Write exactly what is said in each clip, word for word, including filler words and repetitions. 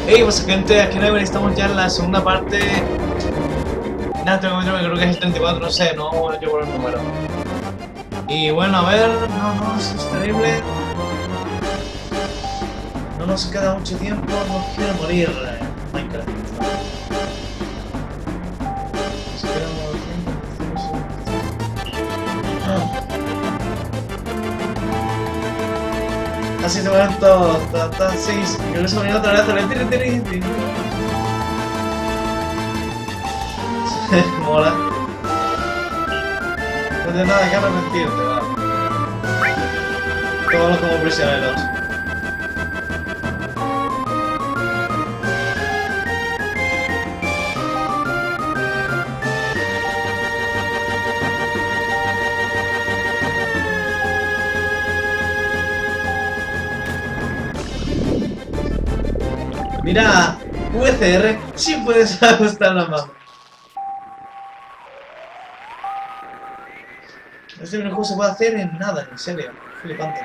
Hey, pues gente, aquí en estamos ya en la segunda parte. Nada, tengo que creo que es el treinta y cuatro, no sé, no llevo el número. Y bueno, a ver, no, no, esto es terrible. No nos queda mucho tiempo, no quiero morir. Minecraft. Nos queda Así se mueren todos, ta, ta, sí, creo que se morían otra vez, tiri, tiri, tiri. Mola. No tienes nada que arrepentirte, va. Todos como prisioneros. Mira, V C R sí puedes ajustar la mano. Este videojuego se puede hacer en nada, en serio. Flipante.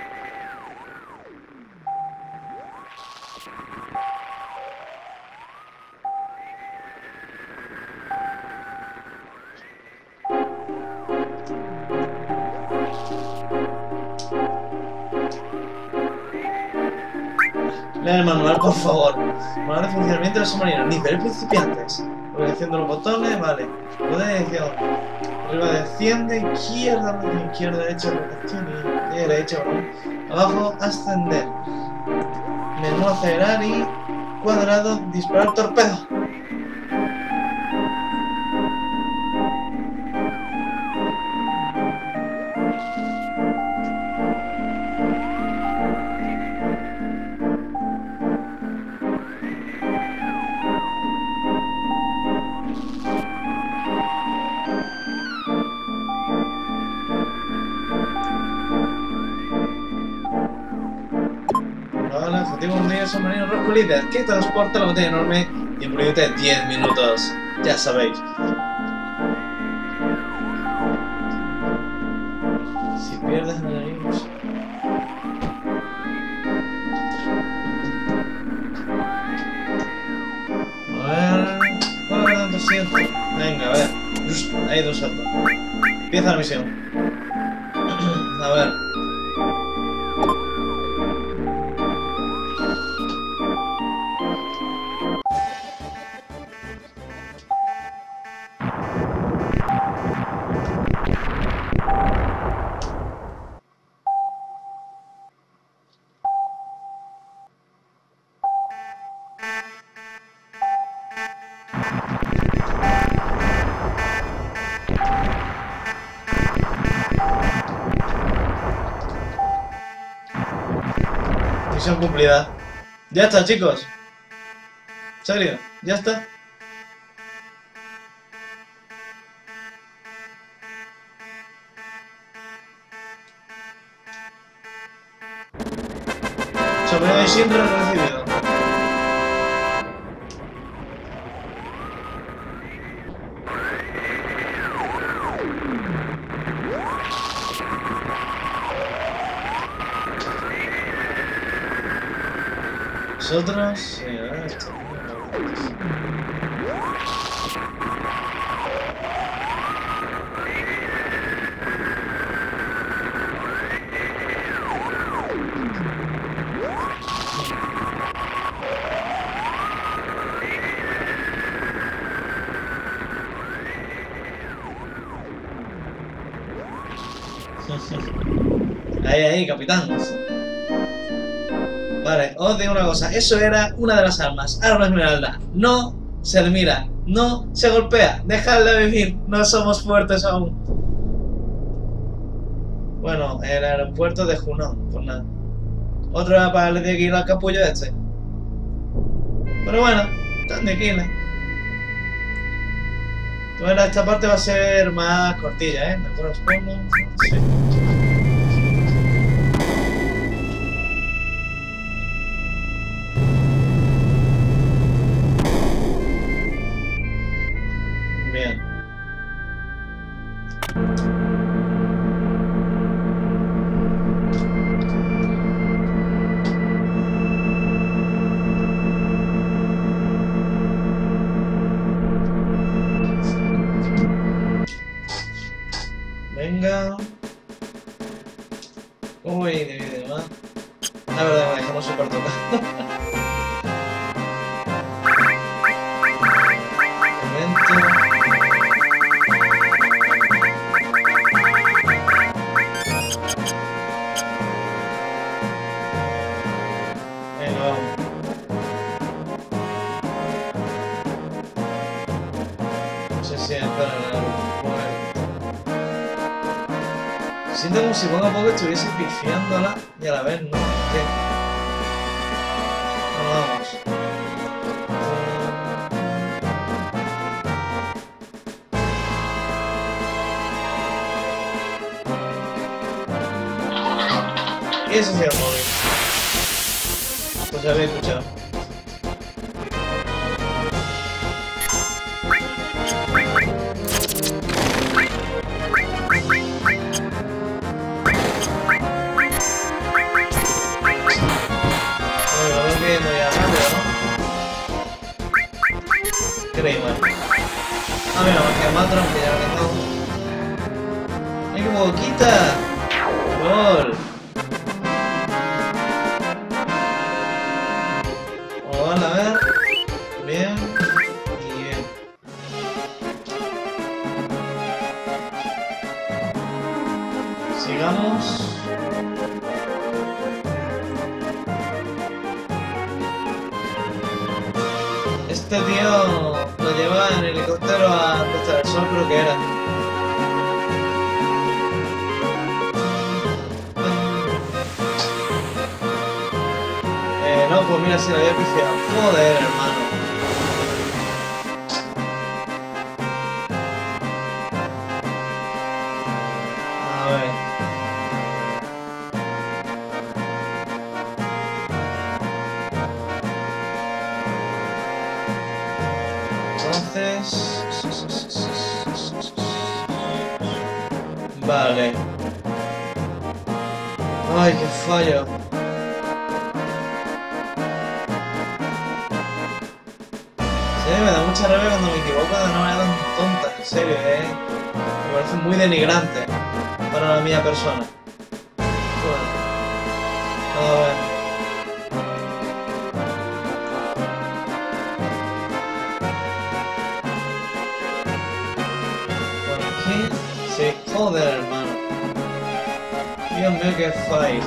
Lea el manual, por favor. Manual de funcionamiento de los submarinos. Nivel principiantes. Organización de los botones, vale. Poder de edición. Arriba desciende, izquierda, izquierda, derecha, rotación y derecha, ¿no? Abajo, ascender. Menú acelerar y cuadrado, disparar torpedo. Objetivo mundial submarino rojo líder que transporta la botella enorme y en proyecto de diez minutos. Ya sabéis. Si pierdes en el virus. A ver. ¿Cuánto siento? Venga, a ver. Ahí dos saltos. Empieza la misión. A ver. Misión cumplida. Ya está, chicos. ¿En serio? ¿Ya está? Sobre siempre recibido. Nosotros, sí, a ver, esto. Ahí, ahí, capitán. Vale, os digo una cosa, eso era una de las armas, arma esmeralda. No se le mira, no se golpea, dejadle vivir, no somos fuertes aún. Bueno, el aeropuerto de Junón, pues nada. Otro era para el de ir al capullo este. Pero bueno, tan de quila. Bueno, esta parte va a ser más cortilla, ¿eh? ¿Me acuerdo? Sí. Bien. siento como si poco a poco estuviese pifiándola y a la vez no. ¿Qué? No, vamos. ¿Qué es ese móvil? Pues ya había escuchado. Ah, mira, que más tranquila que no. ¡Ay, qué boquita! ¡Gol! Vamos a ver. Bien. Y bien. Sigamos. Este tío lo lleva en helicóptero a Costa del Sol, creo que era. Eh, no, pues mira, si lo había pifiado. Joder, hermano. A ver. Entonces... Vale. Ay, qué fallo. Sí, me da mucha rabia cuando me equivoco de una manera tan tonta, en serio, eh. Me parece muy denigrante para la mía persona. Bueno. A ver. Sí, joder, hermano. Dios mío, qué fight.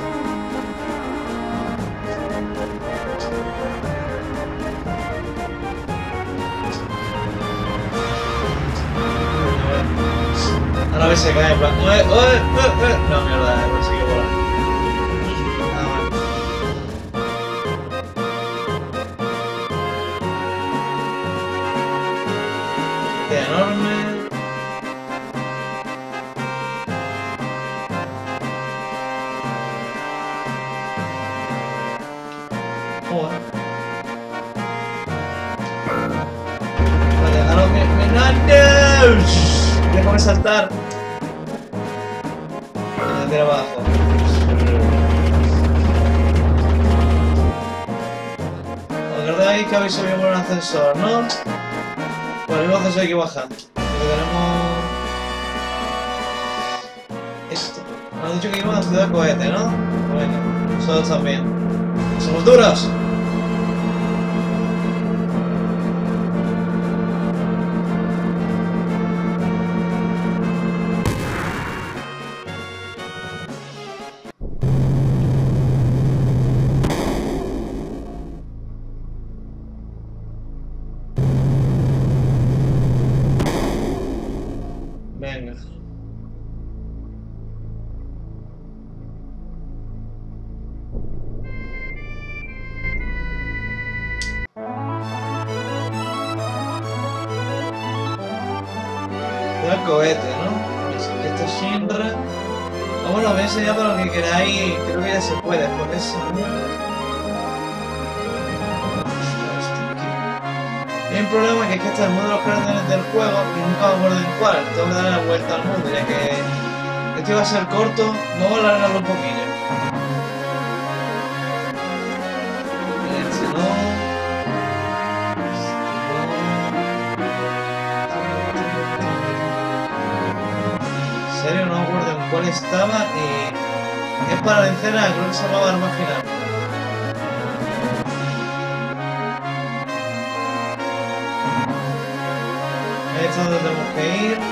Ahora a ver si cae en plan. ¡Ué, ué, ué, ué! No, mierda, consigue volar. Ah, bueno. Este enorme. Vale, ahora me... me no, no. Déjame saltar. Me tira abajo. ¿Recordáis que habéis subido por un ascensor, no? Por el mismo ascensor hay que bajar. Porque tenemos... esto. Nos han dicho que íbamos a Ciudad Cohete, ¿no? Bueno, nosotros también. ¡Somos duros! Venga. El cohete, ¿no? Es que este Shinra... Ah, bueno, voy a enseñar para lo que queráis. Creo que ya se puede, por eso. Hay un problema que es que este es el mundo de los caracteres del juego y nunca me acuerdo en cuál. Tengo que darle la vuelta al mundo, ya que este iba a ser corto. Vamos a alargarlo un poquillo. Este no. En serio, no me acuerdo en cuál estaba y es para vencer a, creo que se llamaba arma final. Ahí es donde tenemos que ir.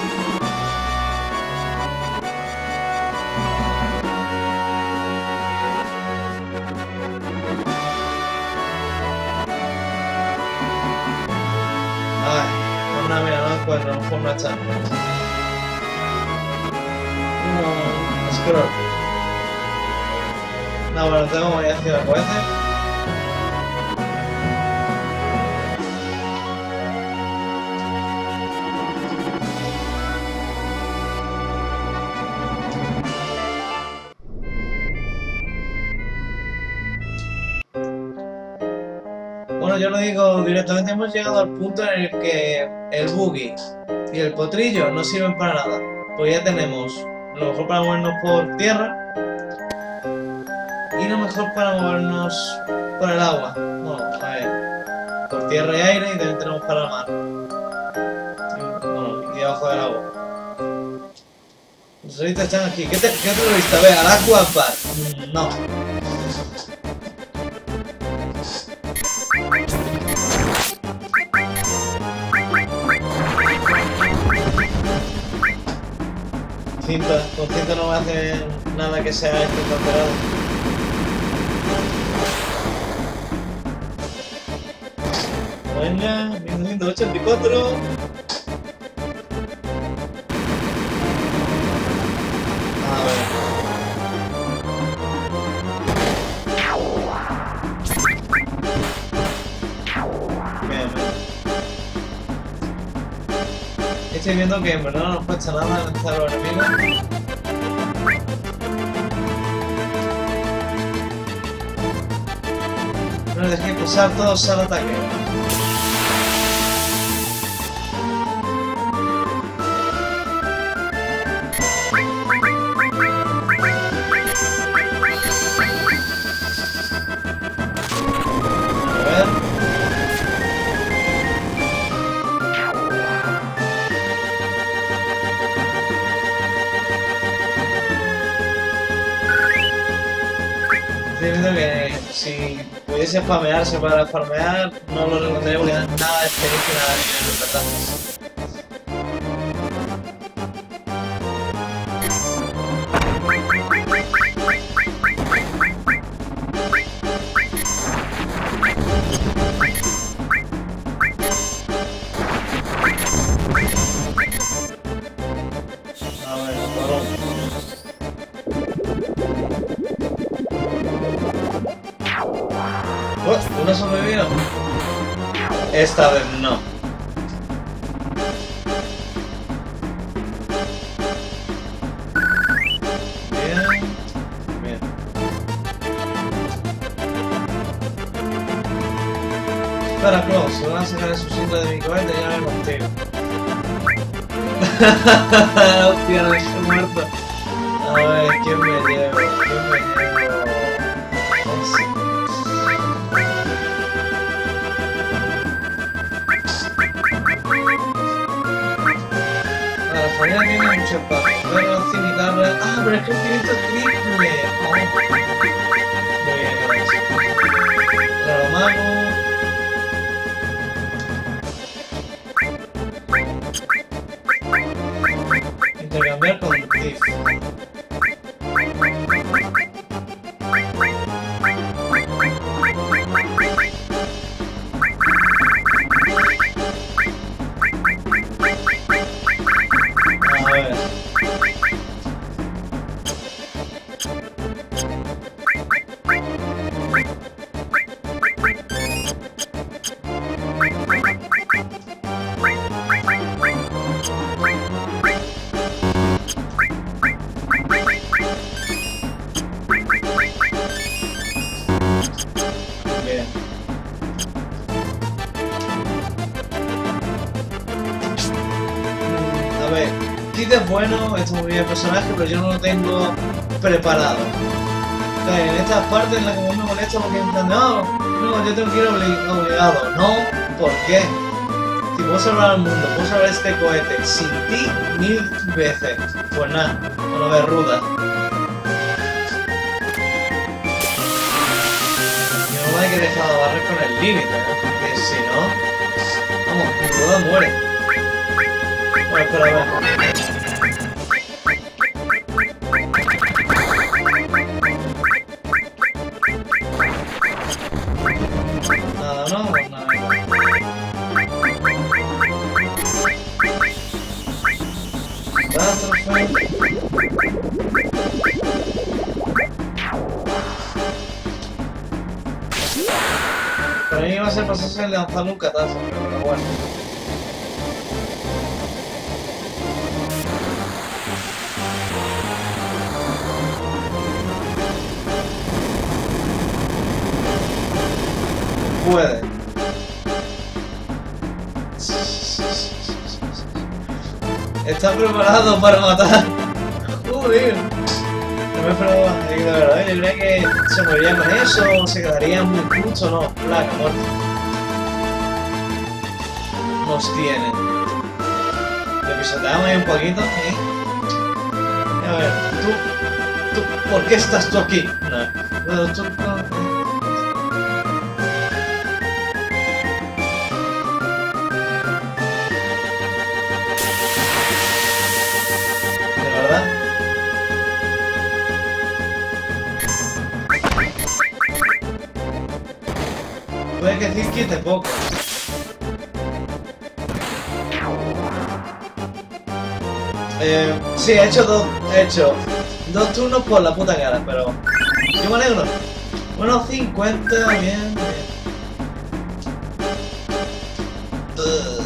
Ay, pues nada, mira, no encuentro, a lo mejor no está. No. Scroll. No, bueno, tengo variación de cohetes. Bueno, yo lo digo directamente, hemos llegado al punto en el que el buggy y el potrillo no sirven para nada. Pues ya tenemos lo mejor para movernos por tierra y lo mejor para movernos por el agua. Bueno, a ver, por tierra y aire, y también tenemos para el mar. Bueno, y debajo del agua. Los turistas están aquí. ¿Qué, te, qué turista? A ver, al Aqua Park. Mm, no. Cinta, con cinta no me hace nada que sea esto alterado. Venga, mil novecientos ochenta y cuatro. A ver. Bien, bien. Estoy viendo que en verdad no nos cuesta nada lanzar a los enemigos. No les dejéis pulsar todos al ataque. A ver. Estoy viendo que si pudiese farmearse para farmear, no lo recomendaría porque nada de experiencia y nada de dinero, en verdad. A ver, cabrón. Oh, ¿una sobrevivió? Esta vez no. Bien, bien. Espera, Claus, se van a sacar el subsistio de mi cohete y ya me contigo. Hostia, no estoy muerto. A ver, ¿quién me llevo? ¿Quién me llevo? No sé. La familia tiene mucho espacio, pero sin guitarra. Ah, pero es que el tirito es triple. Oh. Muy bien, gracias. Claro, mago. Intercambiar con Tiff. A ver. Bien. A ver, Kit es bueno, es muy bien el personaje, pero yo no lo tengo preparado. O sea, en estas partes en las que me molesta porque en plan, no, no, yo tengo que ir obli obligado. No, ¿por qué? Si puedo salvar al mundo, puedo salvar este cohete sin ti mil veces. Pues nada, con lo de ruda. Y no hay que dejar de barrer con el límite, ¿no? Porque si no, vamos, mi ruda muere. Bueno, espera, a ver. Nada, no, pues nada. Da trofeo. mí iba a ser pasarse el lanzarle un catazo, pero bueno. Puede. Está preparado para matar. Joder. No me esperaba, de verdad, yo creía que se moriría con eso, o se quedaría muy justo, no, placa, muerte. Nos tienen. Le pisoteamos ahí un poquito, ¿eh? A ver, tú, tú, ¿por qué estás tú aquí? No, no, tú, no. ¿De verdad? Puede que decir quite poco. Eh, sí, he hecho dos, he hecho dos turnos por la puta cara, pero yo me alegro. Bueno, cincuenta, bien, bien. Uh.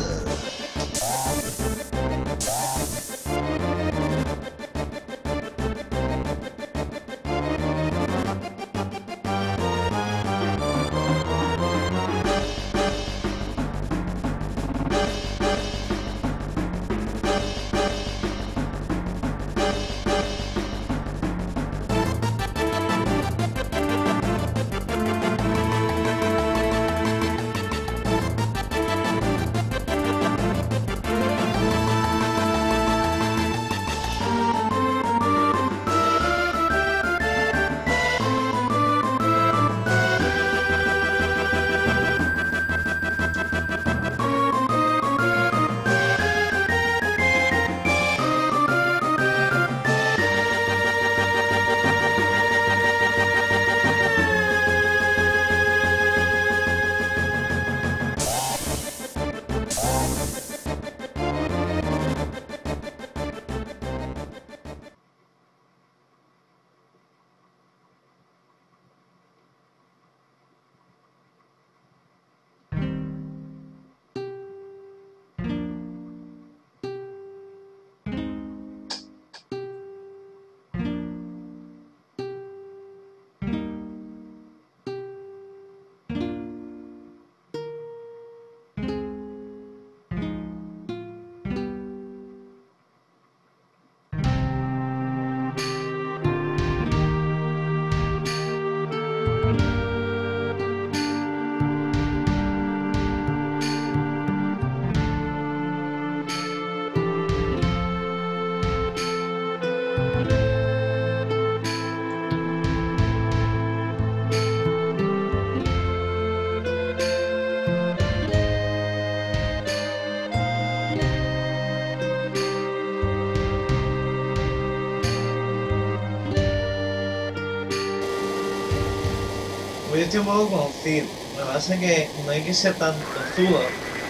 Yo estoy un poco con Cid. Lo que pasa es que no hay que ser tan tozudo.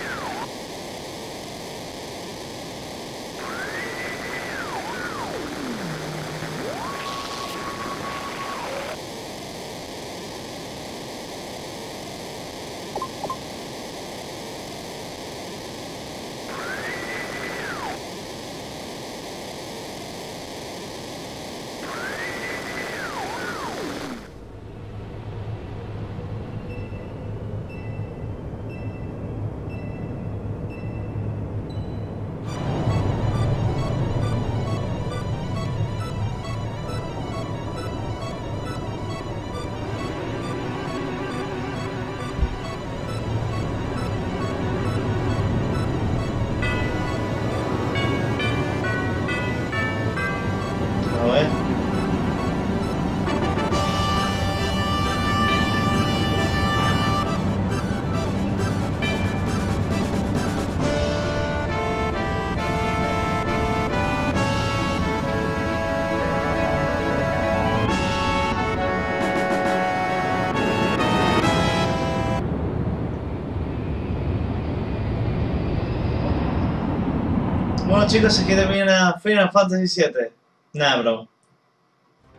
Bueno chicos, aquí termina Final Fantasy siete. Nah, bro.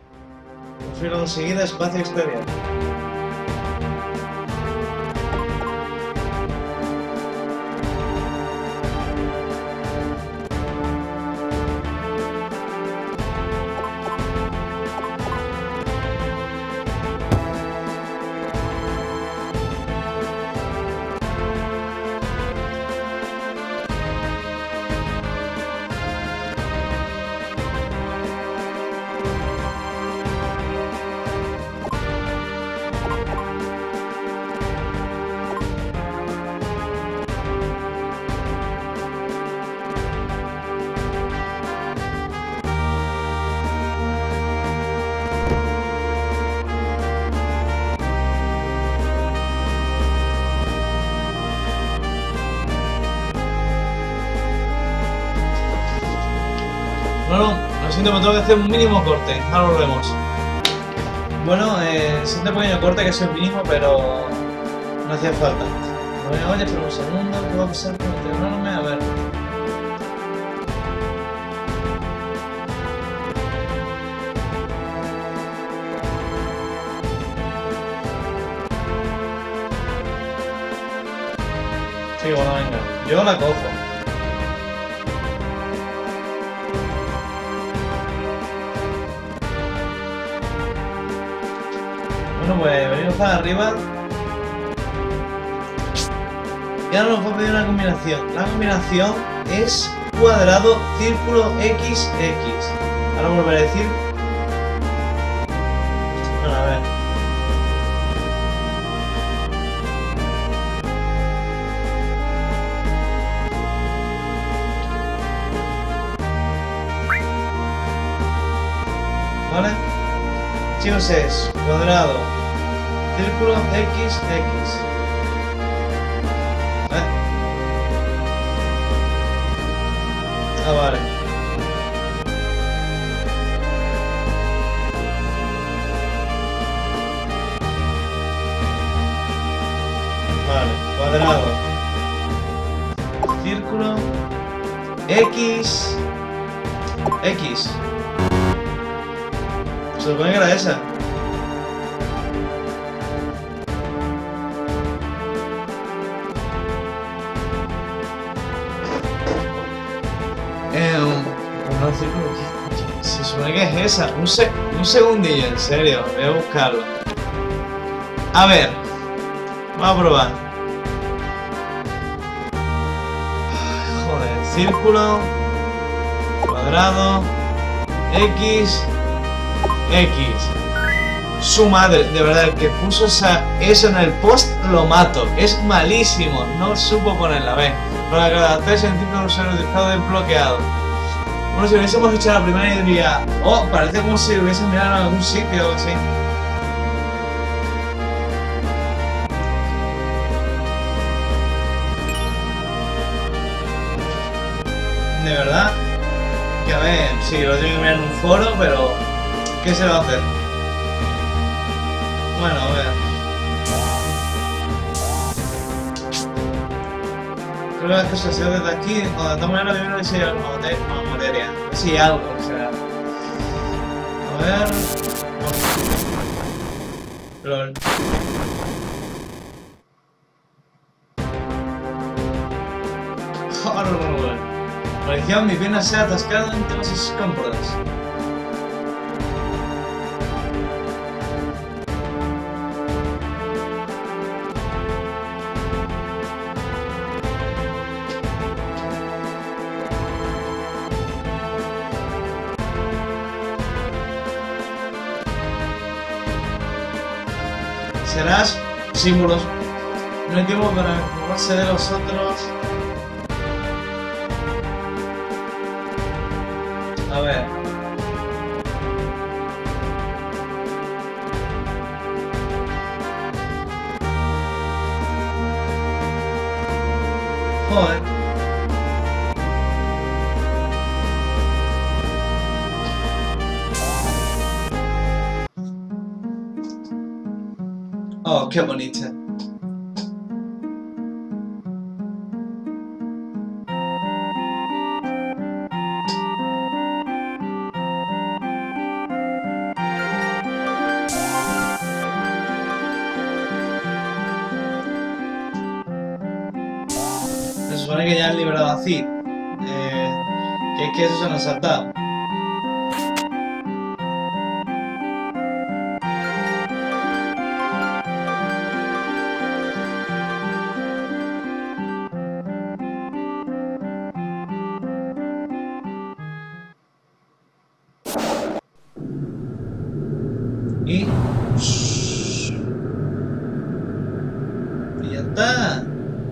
Prefiero conseguir espacio exterior. Bueno, lo siento, me tengo que hacer un mínimo corte. Ahora volvemos. Bueno, eh, siento un pequeño corte que es el mínimo, pero no hacía falta. Bueno, oye, espera un segundo, ¿qué va a pasar con el enorme? A ver. Sí, bueno, venga. Yo la cojo. Bueno, pues venimos para arriba. Y ahora nos va a pedir una combinación. La combinación es cuadrado, círculo, X, X. Ahora volveré a decir. Bueno, a ver. ¿Vale? Chicos, es cuadrado, círculo, X, X. ¿Eh? Ah, vale. Vale, cuadrado, círculo, X, X. Se supone que era esa. Eh, no, se supone que es esa. Un, se un segundillo, en serio. Voy a buscarlo. A ver. Vamos a probar. Joder. Círculo. Cuadrado. X. X. Su madre, de verdad, el que puso esa, eso en el post lo mato. Es malísimo. No supo ponerla. Ve. Para cada tres centímetros de utilizado desbloqueado. Bueno, si hubiésemos hecho la primera y diría, oh, parece como si hubiesen mirado en algún sitio o algo así. De verdad. Que a ver, sí, lo tengo que mirar en un foro, pero ¿qué se va a hacer? Bueno, a ver. Creo que se hace desde aquí, cuando estamos en la primera vez si hay alguna materia. A ver si hay algo, o sea. A ver. LOL. Ahora no, no, no. Parecía mi pierna se ha atascado entre las escámporas. Serás símbolos. No hay tiempo para ocuparse de los otros. A ver. Joder. Oh, qué bonita. Se supone que ya han liberado a Cid. Eh, que es que eso se nos ha saltado. Y... y ya está.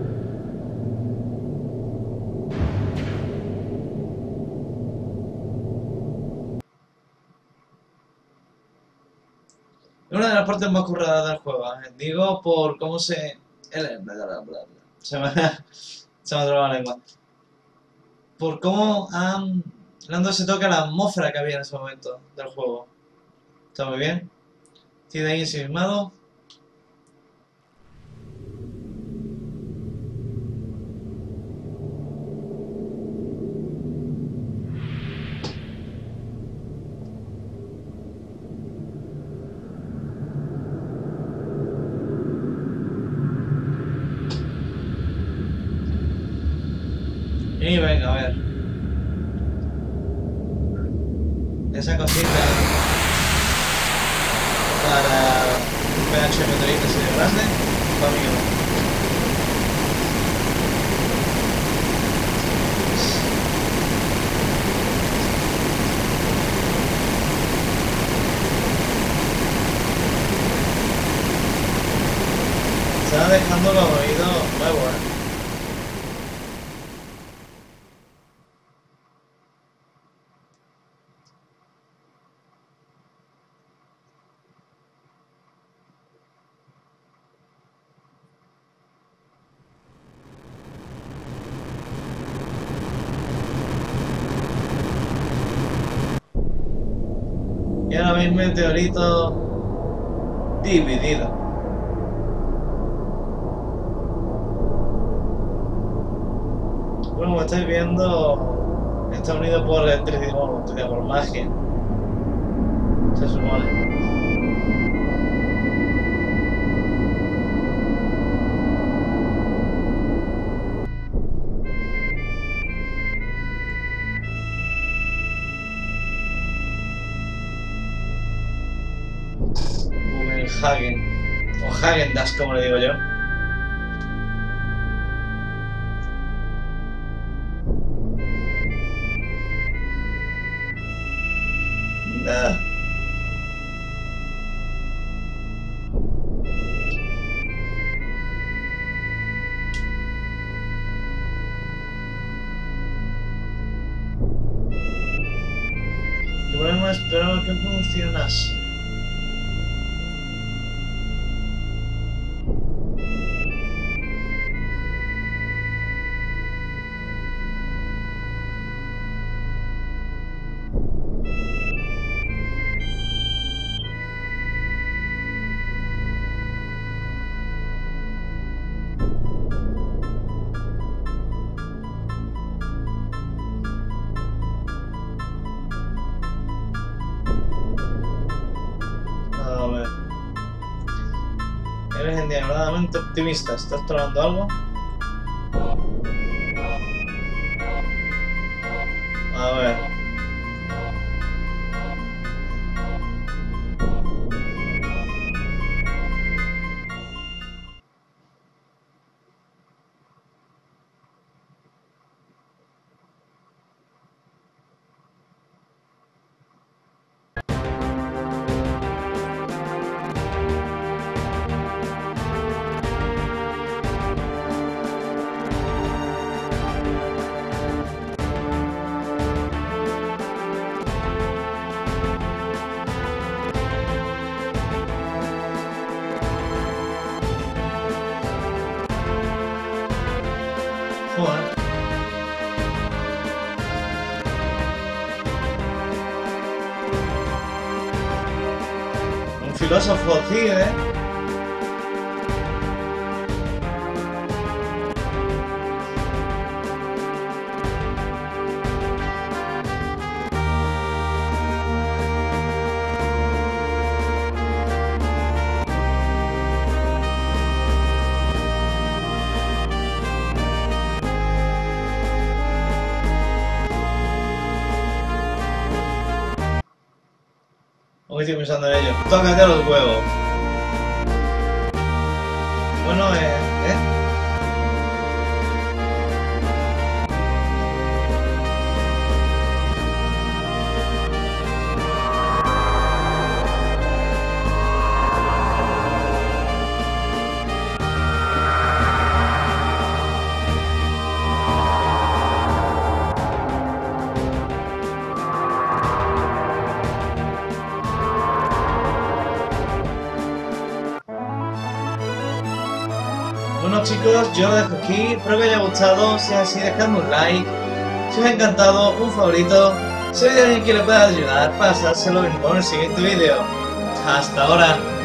Es una de las partes más curradas del juego, ¿eh? Digo por cómo se... el- bla, bla, bla, bla. Se me, se me ha trabado la lengua. Por cómo han dando ese toque a la atmósfera que había en ese momento del juego. Está muy bien. Estoy de ahí ensimismado. Y venga, a ver. Esa cosita para un pedazo de meteorito así de grande, va bien. Está dejando los oídos nuevos, ¿eh? Y ahora veis meteorito dividido. Bueno, como estáis viendo, está unido por electricidad, bueno, por magia. Se supone. Hagen, o Häagen-Dazs como le digo yo. Nah. Y bueno, espero que funcionase. Eres endiabladamente optimista. ¿Estás tramando algo? A ver. Joder. Un filósofo, sí, ¿eh? Hoy estoy pensando en ello. Tócate los huevos. Bueno, eh, ¿eh? Bueno chicos, yo lo dejo aquí, espero que os haya gustado, si es así dejadme un like, si os ha encantado un favorito Si hay alguien que le pueda ayudar, pasárselo mismo en el siguiente vídeo. Hasta ahora.